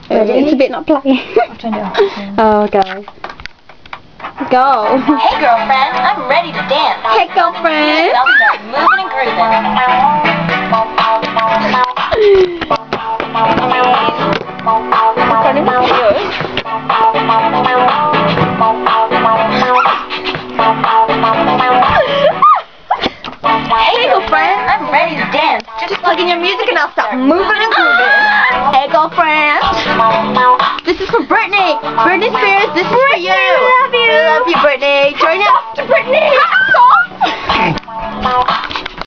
It's a bit not playing. I'll turn it off. Oh, guys. Go. Hey girlfriend, I'm ready to dance. Hey, girlfriend. I'll start moving and Hey girlfriend, I'm ready to dance. Just plug in your music and I'll start moving and grooving. Hey girlfriend. This is for Brittany. Britney Spears, this is for you. I love you. I love you, Brittany. Join us to Brittany.